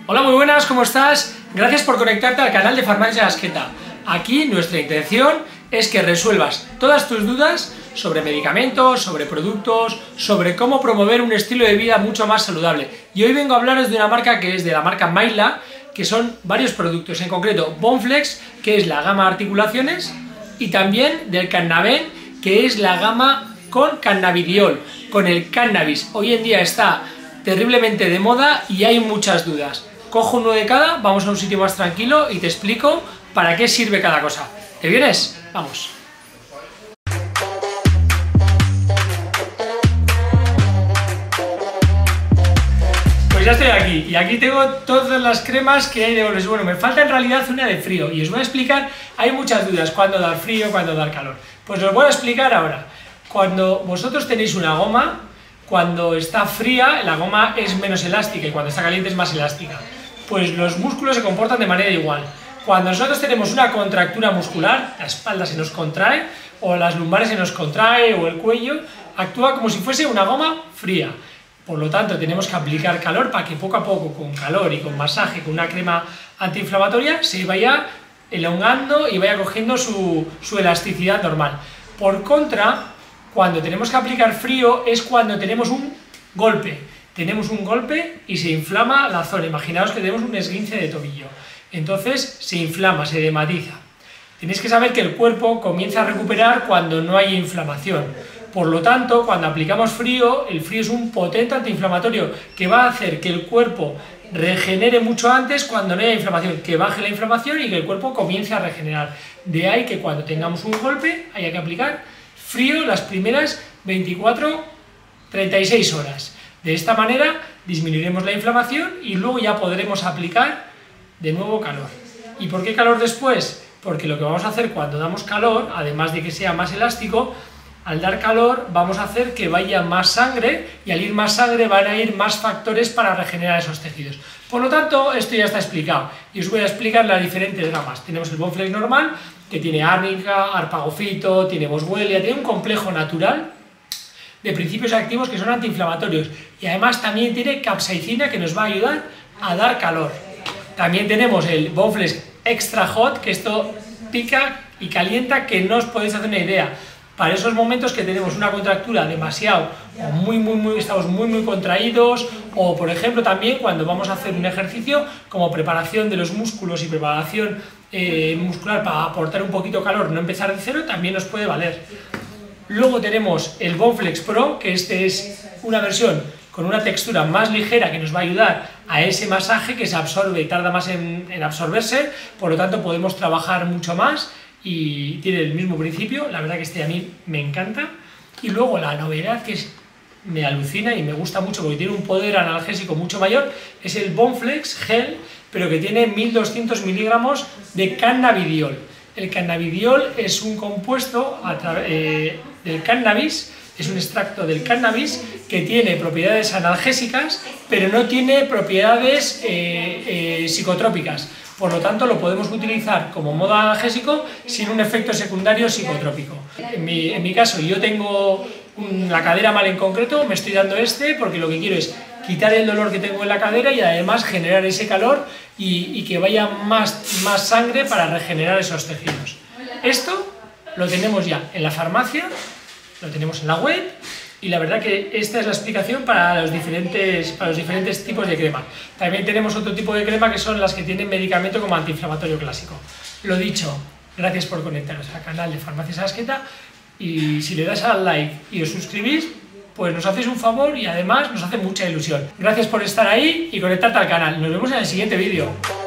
Hola, muy buenas, ¿cómo estás? Gracias por conectarte al canal de Farmacia Asqueta. Aquí nuestra intención es que resuelvas todas tus dudas sobre medicamentos, sobre productos, sobre cómo promover un estilo de vida mucho más saludable. Y hoy vengo a hablaros de una marca que es de la marca Myla, que son varios productos, en concreto Bonflex, que es la gama articulaciones, y también del Cannaben, que es la gama con cannabidiol, con el cannabis. Hoy en día está terriblemente de moda y hay muchas dudas. Cojo uno de cada, vamos a un sitio más tranquilo y te explico para qué sirve cada cosa. ¿Te vienes? Vamos. Pues ya estoy aquí y aquí tengo todas las cremas que hay de Bonflex. Bueno, me falta en realidad una de frío y os voy a explicar, hay muchas dudas, cuándo dar frío, cuándo dar calor. Pues os voy a explicar ahora. Cuando vosotros tenéis una goma, cuando está fría la goma es menos elástica y cuando está caliente es más elástica. Pues los músculos se comportan de manera igual. Cuando nosotros tenemos una contractura muscular, la espalda se nos contrae, o las lumbares se nos contrae, o el cuello, actúa como si fuese una goma fría. Por lo tanto, tenemos que aplicar calor para que poco a poco, con calor y con masaje, con una crema antiinflamatoria, se vaya elongando y vaya cogiendo su elasticidad normal. Por contra, cuando tenemos que aplicar frío es cuando tenemos un golpe. Tenemos un golpe y se inflama la zona. Imaginaos que tenemos un esguince de tobillo. Entonces se inflama, se dematiza. Tenéis que saber que el cuerpo comienza a recuperar cuando no hay inflamación. Por lo tanto, cuando aplicamos frío, el frío es un potente antiinflamatorio que va a hacer que el cuerpo regenere mucho antes cuando no haya inflamación, que baje la inflamación y que el cuerpo comience a regenerar. De ahí que cuando tengamos un golpe haya que aplicar frío las primeras 24-36 horas. De esta manera disminuiremos la inflamación y luego ya podremos aplicar de nuevo calor. ¿Y por qué calor después? Porque lo que vamos a hacer cuando damos calor, además de que sea más elástico, al dar calor vamos a hacer que vaya más sangre y al ir más sangre van a ir más factores para regenerar esos tejidos. Por lo tanto, esto ya está explicado y os voy a explicar las diferentes gamas. Tenemos el Bonflex normal, que tiene árnica, arpagofito, tiene boswellia, tiene un complejo natural de principios activos que son antiinflamatorios y además también tiene capsaicina que nos va a ayudar a dar calor. También tenemos el Bonflex Extra Hot, que esto pica y calienta que no os podéis hacer una idea. Para esos momentos que tenemos una contractura demasiado o estamos muy contraídos, o por ejemplo también cuando vamos a hacer un ejercicio como preparación de los músculos y preparación muscular para aportar un poquito calor, no empezar de cero, también nos puede valer. Luego tenemos el Bonflex Pro, que este es una versión con una textura más ligera que nos va a ayudar a ese masaje que se absorbe y tarda más en absorberse, por lo tanto podemos trabajar mucho más y tiene el mismo principio. La verdad que este a mí me encanta. Y luego la novedad que me alucina y me gusta mucho porque tiene un poder analgésico mucho mayor es el Bonflex Gel, pero que tiene 1200 miligramos de cannabidiol. El cannabidiol es un compuesto del cannabis, es un extracto del cannabis que tiene propiedades analgésicas, pero no tiene propiedades psicotrópicas. Por lo tanto, lo podemos utilizar como modo analgésico sin un efecto secundario psicotrópico. En mi caso, yo tengo la cadera mal en concreto, me estoy dando este porque lo que quiero es quitar el dolor que tengo en la cadera y además generar ese calor y que vaya más sangre para regenerar esos tejidos. Esto lo tenemos ya en la farmacia, lo tenemos en la web y la verdad que esta es la explicación para los diferentes tipos de crema. También tenemos otro tipo de crema que son las que tienen medicamento como antiinflamatorio clásico. Lo dicho, gracias por conectaros al canal de Farmacia Asqueta y si le das al like y os suscribís, pues nos hacéis un favor y además nos hace mucha ilusión. Gracias por estar ahí y conectarte al canal. Nos vemos en el siguiente vídeo.